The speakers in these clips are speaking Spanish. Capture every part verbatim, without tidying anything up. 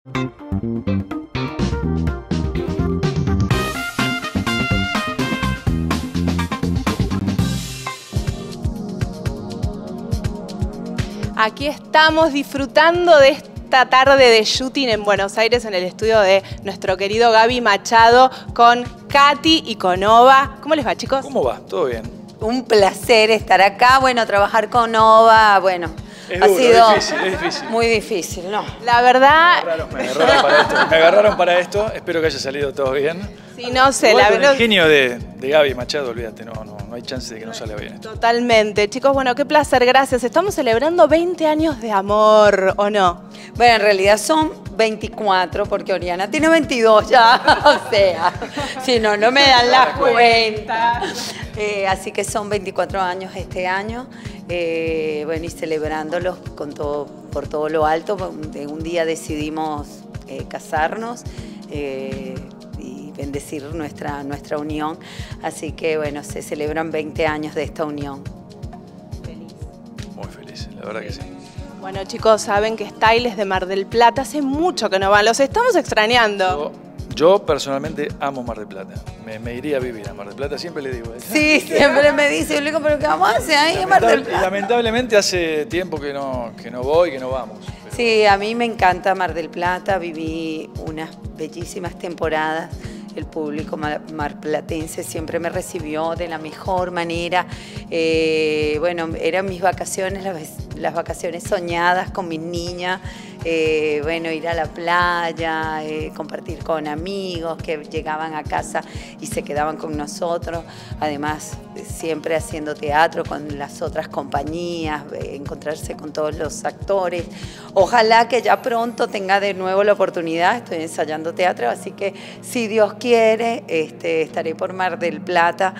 Aquí estamos disfrutando de esta tarde de shooting en Buenos Aires en el estudio de nuestro querido Gaby Machado con Katy y con Ova. ¿Cómo les va, chicos? ¿Cómo va? ¿Todo bien? Un placer estar acá. Bueno, trabajar con Ova, bueno, es ha duro, sido es difícil, es difícil. Muy difícil, ¿no? La verdad... Me agarraron, me agarraron para esto. Me agarraron para esto. Espero que haya salido todo bien. Sí, no sé, Igual la con verdad... el genio de, de Gaby Machado, olvídate, no, no, no hay chance de que no salga bien esto. Totalmente. Chicos, bueno, qué placer, gracias. Estamos celebrando veinte años de amor, ¿o no? Bueno, en realidad son veinticuatro, porque Oriana tiene veintidós ya, o sea, si no, no me dan la cuenta. Eh, así que son veinticuatro años este año, eh, bueno, y celebrándolos con todo, por todo lo alto. De un día decidimos eh, casarnos eh, y bendecir nuestra, nuestra unión, así que bueno, se celebran veinte años de esta unión. Feliz. Muy feliz, la verdad que sí. Bueno, chicos, saben que Style es de Mar del Plata. Hace mucho que no van. Los estamos extrañando. Yo, yo personalmente amo Mar del Plata. Me, me iría a vivir a Mar del Plata, siempre le digo. Sí, siempre me dice, yo le digo, pero ¿qué vamos a hacer ahí en Mar del Plata? Lamentablemente hace tiempo que no, que no voy, que no vamos. Pero... Sí, a mí me encanta Mar del Plata. Viví unas bellísimas temporadas. El público marplatense siempre me recibió de la mejor manera. Eh, bueno, eran mis vacaciones, las, las vacaciones soñadas con mis niñas. Eh, bueno, ir a la playa, eh, compartir con amigos que llegaban a casa y se quedaban con nosotros. Además, siempre haciendo teatro con las otras compañías, eh, encontrarse con todos los actores. Ojalá que ya pronto tenga de nuevo la oportunidad. Estoy ensayando teatro, así que si Dios quiere, este, estaré por Mar del Plata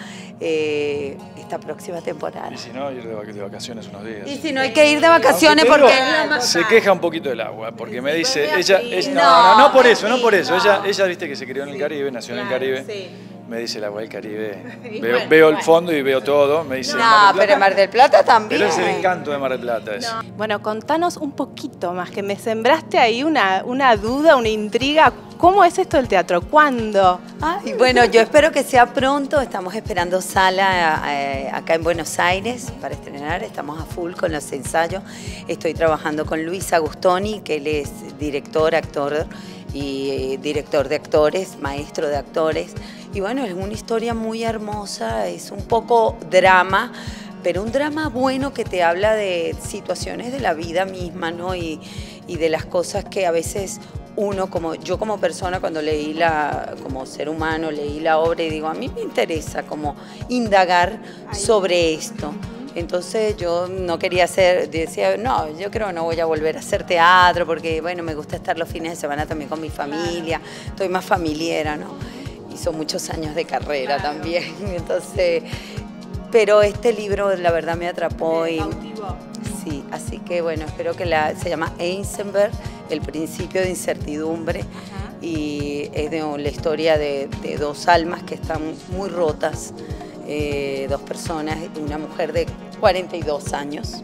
eh, esta próxima temporada. Y si no, ir de vacaciones unos días. Y si no hay que ir de vacaciones Aunque porque... digo, se queja un poquito del agua, porque me dice, ella, ella no, no, no por eso, no por eso, ella, ella viste que se crió en el Caribe, nació en el Caribe. Sí. Me dice el agua del Caribe, veo, bueno, veo el fondo y veo todo, me dice... No, pero en Mar del Plata también. Pero es el encanto de Mar del Plata. Es. No. Bueno, contanos un poquito más, que me sembraste ahí una, una duda, una intriga. ¿Cómo es esto del teatro? ¿Cuándo? Ay, bueno, yo espero que sea pronto. Estamos esperando sala eh, acá en Buenos Aires para estrenar. Estamos a full con los ensayos. Estoy trabajando con Luis Agustoni, que él es director, actor y eh, director de actores, maestro de actores. Y bueno, es una historia muy hermosa, es un poco drama, pero un drama bueno que te habla de situaciones de la vida misma, ¿no? Y, y de las cosas que a veces uno, como yo como persona, cuando leí la, como ser humano, leí la obra y digo, a mí me interesa como indagar sobre esto. Entonces yo no quería hacer, decía, no, yo creo que no voy a volver a hacer teatro porque, bueno, me gusta estar los fines de semana también con mi familia, estoy más familiera, ¿no? Hizo muchos años de carrera claro. también, entonces, pero este libro la verdad me atrapó y sí, así que bueno, espero que la, se llama Eisenberg, el principio de incertidumbre. Ajá. Y es de la historia de, de dos almas que están muy rotas, eh, dos personas, una mujer de cuarenta y dos años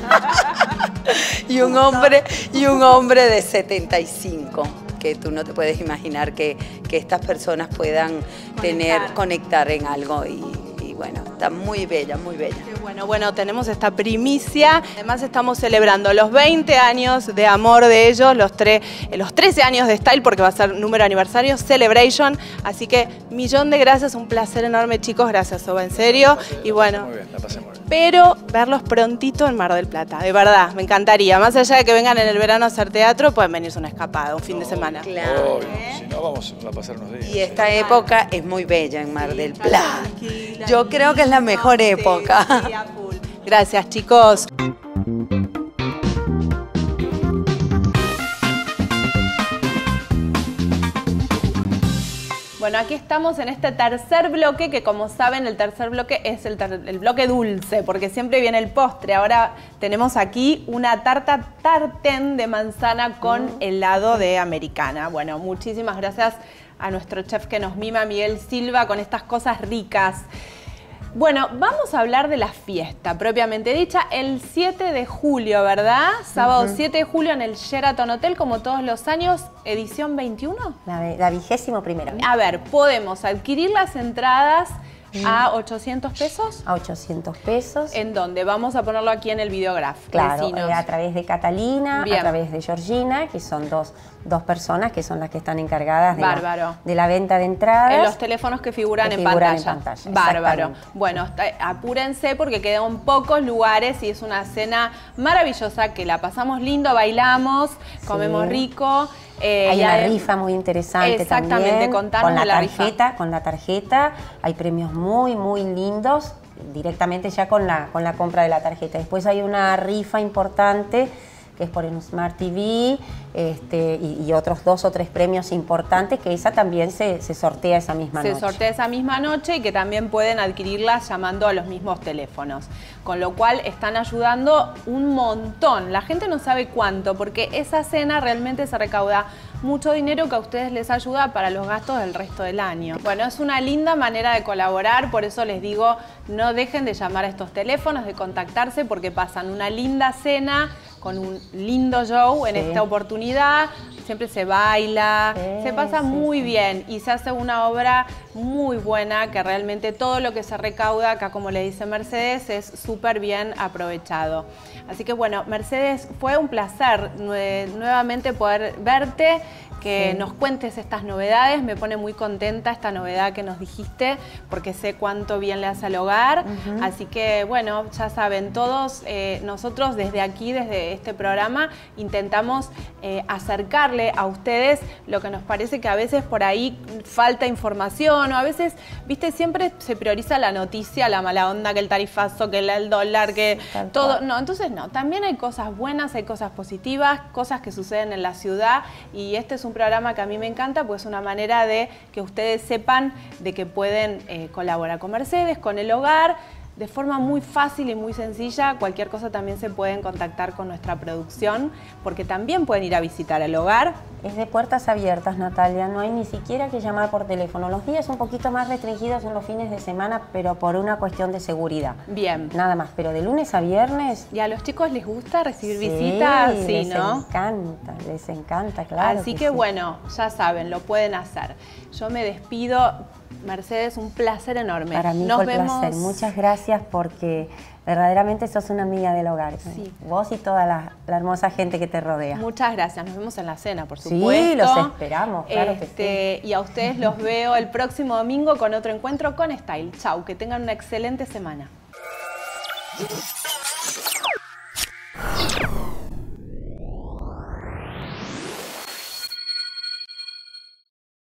y un hombre y un hombre de setenta y cinco. Que tú no te puedes imaginar que, que estas personas puedan conectar. tener, conectar en algo y, y bueno, está muy bella, muy bella. Qué bueno, bueno, tenemos esta primicia, además estamos celebrando los veinte años de amor de ellos, los, tre los trece años de Style porque va a ser número aniversario, Celebration, así que millón de gracias, un placer enorme chicos, gracias Ova, en serio, pasé, y bueno. Muy bien, la pasé muy bien. Pero verlos prontito en Mar del Plata, de verdad, me encantaría. Más allá de que vengan en el verano a hacer teatro, pueden venirse una escapada, un fin no, de semana. Claro. Obvio. Si no, vamos a pasar unos días. Y esta sí. época es muy bella en Mar del Plata. Yo creo que es la mejor época. Sí, sí, a full. Gracias, chicos. Bueno, aquí estamos en este tercer bloque, que como saben, el tercer bloque es el, el bloque dulce, porque siempre viene el postre. Ahora tenemos aquí una tarta tartén de manzana con mm. helado de americana. Bueno, muchísimas gracias a nuestro chef que nos mima, Miguel Silva, con estas cosas ricas. Bueno, vamos a hablar de la fiesta propiamente dicha, el siete de julio, ¿verdad? Sábado uh-huh. siete de julio en el Sheraton Hotel, como todos los años, edición veintiuno. La, la vigésimo primera. A ver, podemos adquirir las entradas a ochocientos pesos. A ochocientos pesos. ¿En dónde? Vamos a ponerlo aquí en el videograf. Claro, eh, a través de Catalina, Bien. a través de Georgina, que son dos, dos personas que son las que están encargadas de, la, de la venta de entradas. En los teléfonos que figuran, que en, figuran pantalla. en pantalla. Bárbaro. Bueno, apúrense porque quedan pocos lugares y es una cena maravillosa que la pasamos lindo, bailamos, comemos sí. rico. Eh, hay una hay... rifa muy interesante Exactamente, también. Contanos con la, de la tarjeta, rifa. Con la tarjeta hay premios muy, muy lindos directamente ya con la, con la compra de la tarjeta. Después hay una rifa importante que es por un Smart T V este, y, y otros dos o tres premios importantes que esa también se, se sortea esa misma se noche. Se sortea esa misma noche y que también pueden adquirirlas llamando a los mismos teléfonos. Con lo cual están ayudando un montón. La gente no sabe cuánto porque esa cena realmente se recauda mucho dinero que a ustedes les ayuda para los gastos del resto del año. Bueno, es una linda manera de colaborar, por eso les digo, no dejen de llamar a estos teléfonos, de contactarse porque pasan una linda cena con un lindo show en sí. esta oportunidad. Siempre se baila, sí, se pasa sí, muy sí. bien y se hace una obra muy buena que realmente todo lo que se recauda, acá como le dice Mercedes, es súper bien aprovechado. Así que bueno, Mercedes, fue un placer nuevamente poder verte, que sí. nos cuentes estas novedades. Me pone muy contenta esta novedad que nos dijiste, porque sé cuánto bien le hace al hogar. Uh-huh. Así que, bueno, ya saben, todos eh, nosotros desde aquí, desde este programa, intentamos eh, acercarle a ustedes lo que nos parece que a veces por ahí falta información, o a veces, viste, siempre se prioriza la noticia, la mala onda, que el tarifazo, que el, el dólar, que sí, todo. Cual. No, entonces no, también hay cosas buenas, hay cosas positivas, cosas que suceden en la ciudad, y este es un un programa que a mí me encanta, pues es una manera de que ustedes sepan de que pueden eh, colaborar con Mercedes, con el hogar, de forma muy fácil y muy sencilla. Cualquier cosa también se pueden contactar con nuestra producción, porque también pueden ir a visitar el hogar. Es de puertas abiertas, Natalia, no hay ni siquiera que llamar por teléfono. Los días un poquito más restringidos son los fines de semana, pero por una cuestión de seguridad. Bien. Nada más, pero de lunes a viernes... ¿Y a los chicos les gusta recibir sí, visitas? Sí, les ¿no? les encanta, les encanta, claro. Así que, que sí. bueno, ya saben, lo pueden hacer. Yo me despido. Mercedes, un placer enorme. Para mí Nos fue vemos... placer. Muchas gracias porque verdaderamente sos una amiga del hogar. Sí. Vos y toda la, la hermosa gente que te rodea. Muchas gracias. Nos vemos en la cena, por supuesto. Sí, los esperamos, claro este, que sí. Y a ustedes los veo el próximo domingo con otro encuentro con Style. Chau, que tengan una excelente semana.